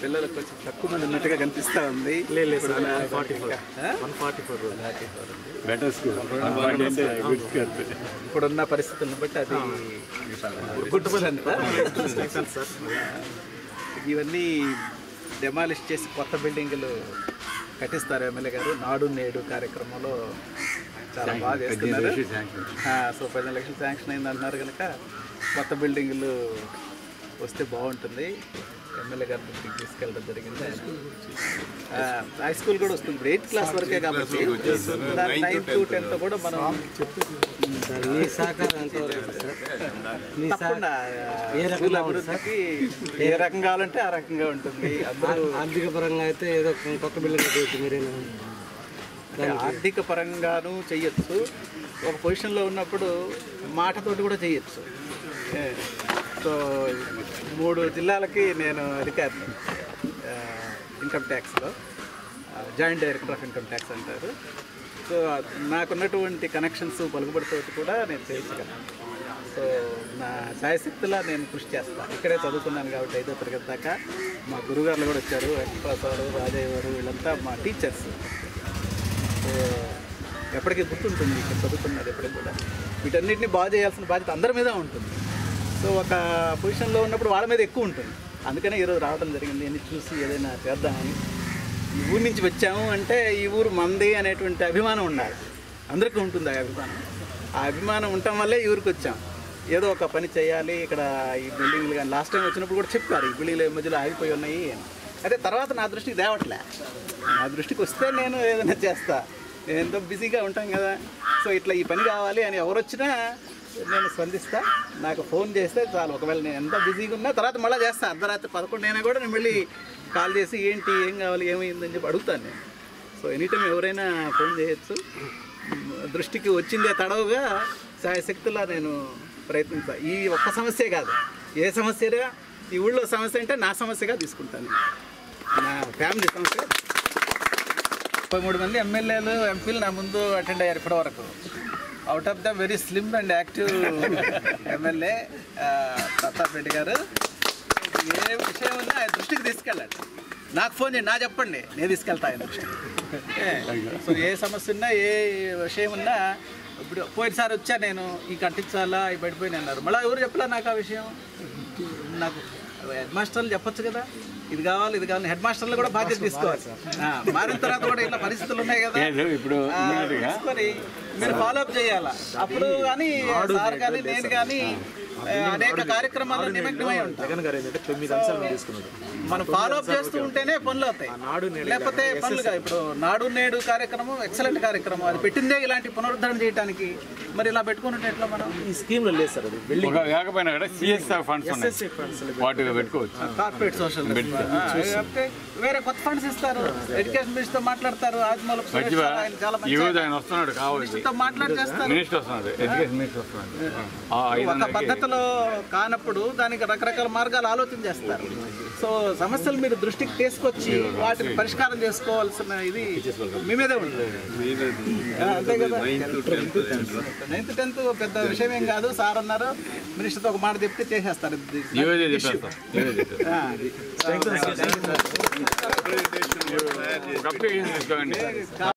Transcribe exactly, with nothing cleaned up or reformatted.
పిల్లలకు కొంచెం తక్కువ మంది ఉన్నట్టుగా కనిపిస్తూ ఉంది. ఇప్పుడున్న పరిస్థితులను బట్టి అది ఇవన్నీ డెమాలిష్ చేసి కొత్త బిల్డింగులు కట్టిస్తారు ఎమ్మెల్యే గారు. నాడు నేడు కార్యక్రమంలో చాలా బాగా చేస్తున్నారు. సో పదిహేను లక్షలు శాంక్షన్ అయింది అంటున్నారు కనుక కొత్త బిల్డింగులు వస్తే బాగుంటుంది. ఎమ్మెల్యే గారి దృష్టికి తీసుకెళ్ళడం జరిగింది. హై స్కూల్ కూడా వస్తుంది. ఇప్పుడు ఎయిత్ క్లాస్ వరకే కాబట్టి నైన్త్ టు టెన్త్ కూడా మనం తప్పకుండా స్కూల్ అభివృద్ధికి ఏ రకం కావాలంటే ఆ రకంగా ఉంటుంది. ఆర్థిక పరంగా అయితే ఏదో కొత్త బిల్డింగ్ మీరేనా ఆర్థిక పరంగాను చెయ్యొచ్చు. ఒక పొజిషన్లో ఉన్నప్పుడు మాటతోటి కూడా చెయ్యొచ్చు. సో మూడు జిల్లాలకి నేను అధికారిని ఇన్కమ్ ట్యాక్స్లో, joint director of income tax అంటారు. సో నాకున్నటువంటి కనెక్షన్స్ పలుకుబడితో కూడా నేను చేయగలను. సో నా శాయశక్తిలా నేను కృషి చేస్తాను. ఇక్కడే చదువుకున్నాను కాబట్టి ఐదో తరగతి దాకా. మా గురుగారులు కూడా వచ్చారు, వెంకటప్రసాద్, రాజయ్య గారు, వీళ్ళంతా మా టీచర్స్. సో ఎప్పటికీ గుర్తుంటుంది ఇక్కడ చదువుకున్నది ఎప్పటికి కూడా. వీటన్నిటిని బాగు చేయాల్సిన బాధ్యత అందరి మీద ఉంటుంది. సో ఒక పొజిషన్లో ఉన్నప్పుడు వాళ్ళ మీద ఎక్కువ ఉంటుంది. అందుకనే ఈరోజు రావడం జరిగింది. అన్ని చూసి ఏదైనా చేద్దామని. ఈ ఊరి నుంచి వచ్చాము అంటే ఈ ఊరు మంది అనేటువంటి అభిమానం ఉండాలి. అందరికీ ఉంటుంది ఆ అభిమానం. ఆ అభిమానం ఉండటం వల్లే ఈ ఊరికి వచ్చాం. ఏదో ఒక పని చేయాలి ఇక్కడ. ఈ బిల్డింగ్లు కానీ లాస్ట్ టైం వచ్చినప్పుడు కూడా చెప్పారు ఈ బిల్డింగ్లు మధ్యలో ఆగిపోయి ఉన్నాయి అని. అయితే తర్వాత నా దృష్టికి తేవట్లే. నా దృష్టికి వస్తే నేను ఏదైనా చేస్తా. నేను ఎంతో బిజీగా ఉంటాం కదా. సో ఇట్లా ఈ పని కావాలి అని ఎవరు వచ్చినా నేను స్పందిస్తా. నాకు ఫోన్ చేస్తే చాలు. ఒకవేళ నేను ఎంత బిజీగా ఉన్నా తర్వాత మళ్ళీ చేస్తాను. అర్ధరాత్రి పదకొండు అయినా కూడా నేను మళ్ళీ కాల్ చేసి ఏంటి ఏం కావాలి ఏమైందని చెప్పి అడుగుతాను నేను. సో ఎనీటైం ఎవరైనా ఫోన్ చేయొచ్చు. దృష్టికి వచ్చిందే తడవుగా శాయశక్తిలా నేను ప్రయత్నిస్తాను. ఈ ఒక్క సమస్యే కాదు, ఏ సమస్యగా ఈ ఊళ్ళో సమస్య అంటే నా సమస్యగా తీసుకుంటాను. నా ఫ్యామిలీ సమస్య. ముప్పై మూడు మంది ఎమ్మెల్యేలు ఎంపీలు నా ముందు అటెండ్ అయ్యారు ఇప్పటివరకు. Out of the very slim and active MLA Pratap Reddy గారు. ఏ విషయం ఉన్నా ఆయన దృష్టికి తీసుకెళ్ళండి. నాకు ఫోన్ చేయండి, నా చెప్పండి, నేను తీసుకెళ్తా ఆయన దృష్టికి. సో ఏ సమస్య ఉన్నా ఏ విషయం ఉన్నా. ఇప్పుడు పోయినసారి వచ్చా నేను ఈ కట్టించాలా ఈ పడిపోయిన అన్నారు. మళ్ళీ ఎవరు చెప్పలే నాకు ఆ విషయం. నాకు హెడ్ మాస్టర్లు చెప్పొచ్చు కదా ఇది కావాలి ఇది కావాలి. హెడ్ మాస్టర్లు కూడా బాధ్యత తీసుకోవాలి. మారిన తర్వాత కూడా ఇట్లా పరిస్థితులు ఉన్నాయి కదా ఇప్పుడు తీసుకొని మీరు ఫాలోఅప్ చేయాలా. అప్పుడు కానీ సార్ కానీ నేను కానీ అనేక కార్యక్రమాల్లో నిమగ్నమై ఉంటాం. మనం ఫాలోఅప్ చేస్తూ ఉంటేనే పనులు అవుతాయి, లేకపోతే పనులు కాదు. ఇప్పుడు నాడు నేడు కార్యక్రమం ఎక్సలెంట్ కార్యక్రమం. అది పెట్టిందే ఇలాంటి పునరుద్ధరణ చేయడానికి. మరి ఇలా పెట్టుకుంటే ఎట్లా మనం ఈ స్కీమ్లో లేదు సార్. కార్పొరేట్ సోషల్ వేరే కొత్త ఫండ్స్ ఇస్తారు. ఎడ్యుకేషన్ మినిస్టర్ మాట్లాడతారు. ఆదిమూల చాలా మంది మాట్లాడి చేస్తారు. ఒక పద్ధతిలో కానప్పుడు దానికి రకరకాల మార్గాలు ఆలోచన చేస్తారు. సో సమస్యలు మీరు దృష్టికి తీసుకొచ్చి వాటిని పరిష్కారం చేసుకోవాల్సిన ఇది మీ మీదే ఉంటుంది. అంతే కదా. నైన్త్ టెన్త్ పెద్ద విషయం ఏం కాదు. సార్ అన్నారు మినిస్టర్తో ఒక మాట చెప్తే చేసేస్తారు.